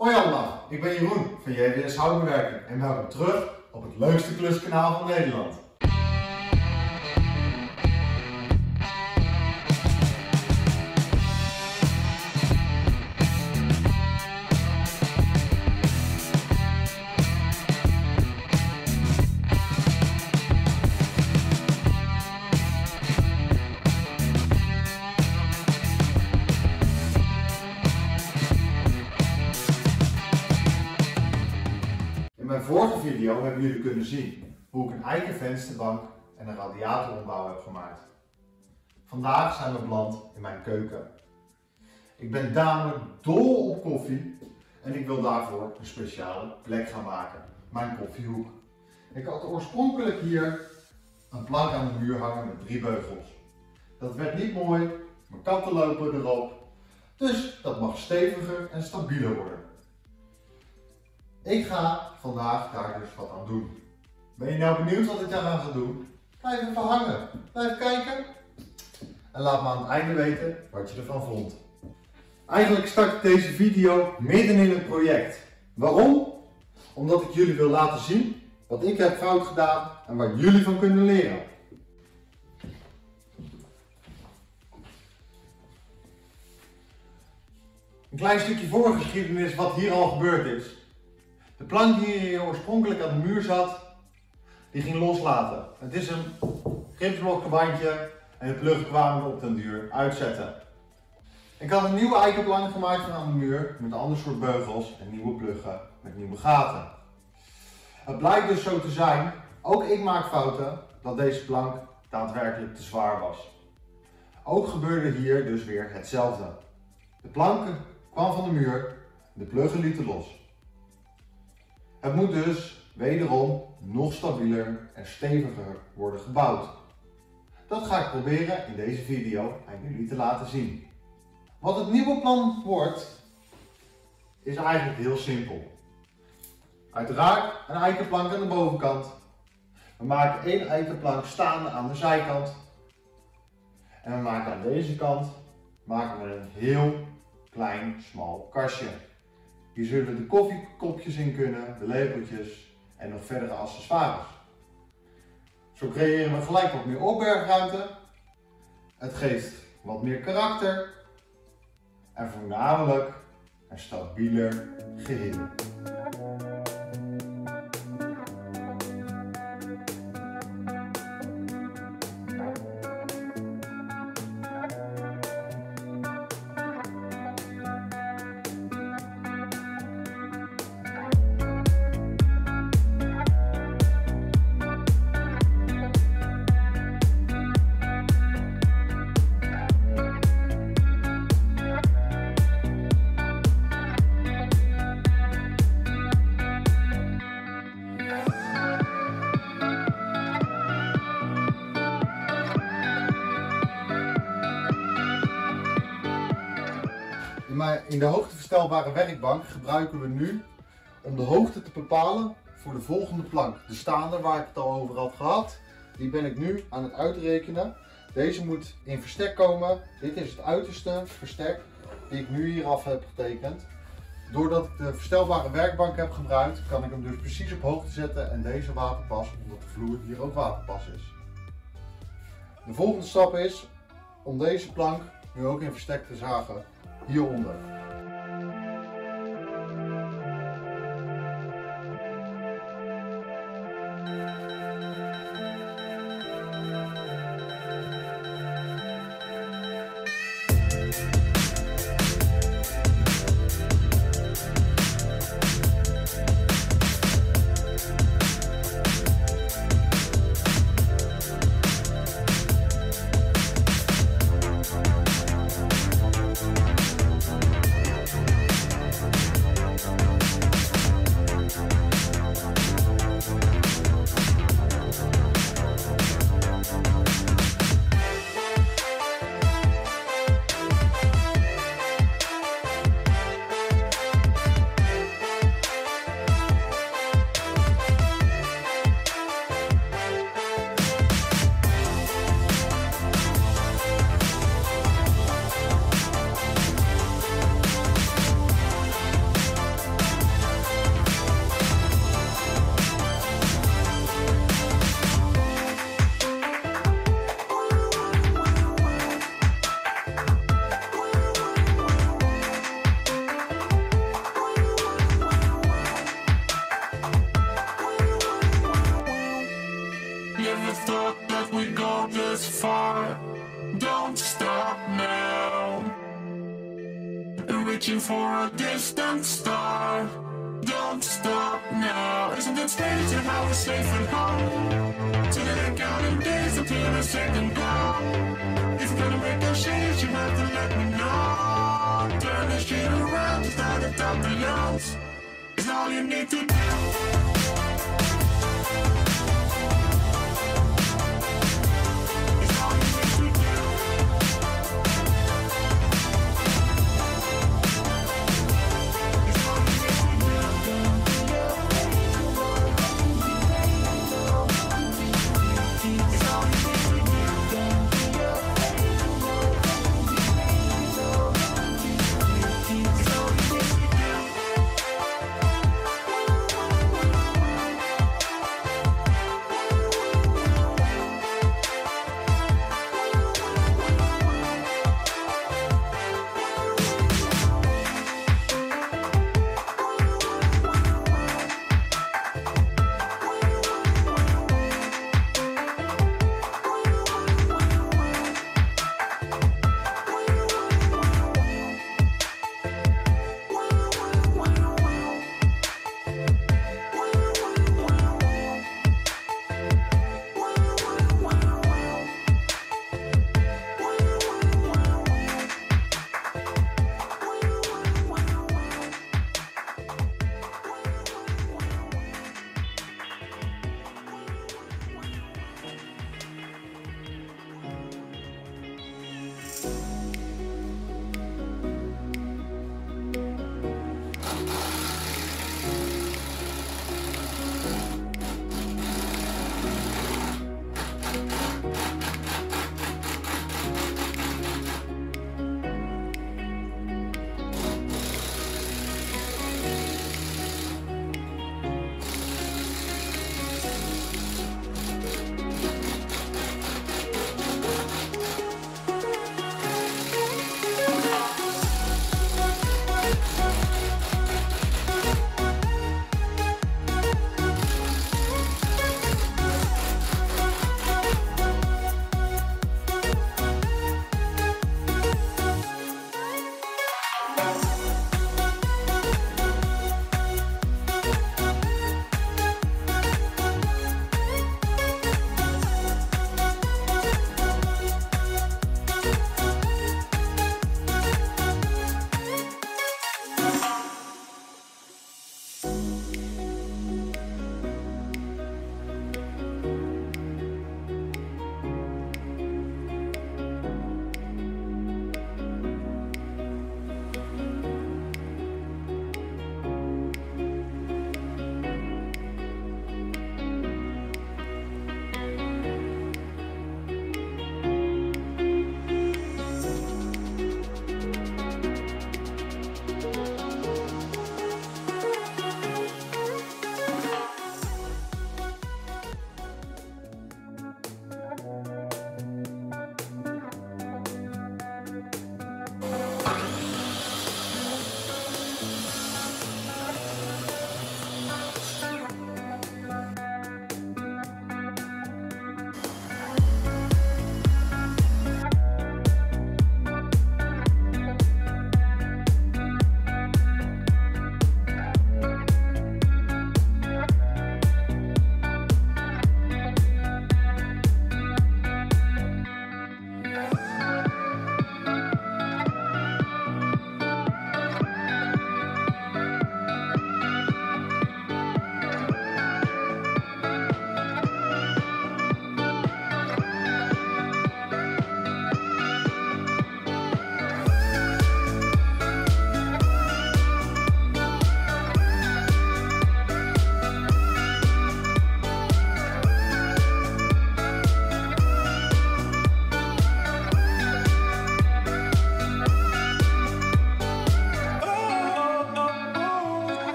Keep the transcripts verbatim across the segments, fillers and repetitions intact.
Hoi allemaal, ik ben Jeroen van J W S Houtbewerking en welkom terug op het leukste kluskanaal van Nederland. In mijn vorige video hebben jullie kunnen zien hoe ik een eiken vensterbank en een radiatoronbouw heb gemaakt. Vandaag zijn we beland in mijn keuken. Ik ben namelijk dol op koffie en ik wil daarvoor een speciale plek gaan maken, mijn koffiehoek. Ik had oorspronkelijk hier een plank aan de muur hangen met drie beugels. Dat werd niet mooi, mijn katten lopen erop, dus dat mag steviger en stabieler worden. Ik ga vandaag daar dus wat aan doen. Ben je nou benieuwd wat ik daar aan ga doen? Blijf even hangen, blijf kijken en laat me aan het einde weten wat je ervan vond. Eigenlijk start ik deze video midden in een project. Waarom? Omdat ik jullie wil laten zien wat ik heb fout gedaan en waar jullie van kunnen leren. Een klein stukje voorgeschiedenis wat hier al gebeurd is. De plank die hier oorspronkelijk aan de muur zat, die ging loslaten. Het is een gipsblokkabandje en de pluggen kwamen op den duur uitzetten. Ik had een nieuwe eikenplank gemaakt van aan de muur met een ander soort beugels en nieuwe pluggen met nieuwe gaten. Het blijkt dus zo te zijn, ook ik maak fouten, dat deze plank daadwerkelijk te zwaar was. Ook gebeurde hier dus weer hetzelfde. De plank kwam van de muur, de pluggen lieten los. Het moet dus wederom nog stabieler en steviger worden gebouwd. Dat ga ik proberen in deze video aan jullie te laten zien. Wat het nieuwe plan wordt, is eigenlijk heel simpel. Uiteraard een eikenplank aan de bovenkant. We maken één eikenplank staande aan de zijkant. En we maken aan deze kant maken we een heel klein, smal kastje. Hier zullen de koffiekopjes in kunnen, de lepeltjes en nog verdere accessoires. Zo creëren we gelijk wat meer opbergruimte. Het geeft wat meer karakter. En voornamelijk een stabieler geheel. In de hoogteverstelbare werkbank gebruiken we nu om de hoogte te bepalen voor de volgende plank. De staande waar ik het al over had gehad, die ben ik nu aan het uitrekenen. Deze moet in verstek komen. Dit is het uiterste verstek die ik nu hier af heb getekend. Doordat ik de verstelbare werkbank heb gebruikt, kan ik hem dus precies op hoogte zetten en deze waterpas, omdat de vloer hier ook waterpas is. De volgende stap is om deze plank nu ook in verstek te zagen hieronder. for a distant star. Don't stop now. Isn't it strange how we're safe at home? So that I count in days until a second glow. If you're gonna make a change, you have to let me know. Turn the shit around to start at top the youngs. It's all you need to do.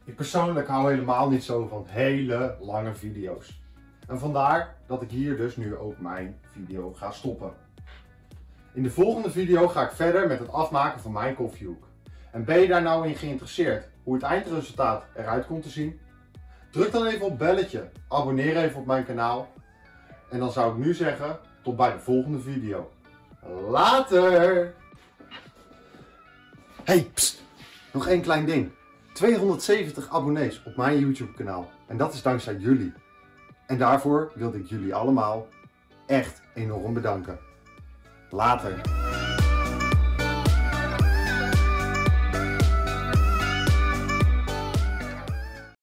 Ik persoonlijk hou helemaal niet zo van hele lange video's. En vandaar dat ik hier dus nu ook mijn video ga stoppen. In de volgende video ga ik verder met het afmaken van mijn koffiehoek. En ben je daar nou in geïnteresseerd hoe het eindresultaat eruit komt te zien? Druk dan even op belletje, abonneer even op mijn kanaal. En dan zou ik nu zeggen, tot bij de volgende video. Later! Hey, pst, nog één klein ding. tweehonderdzeventig abonnees op mijn YouTube kanaal. En dat is dankzij jullie. En daarvoor wilde ik jullie allemaal echt enorm bedanken. Later!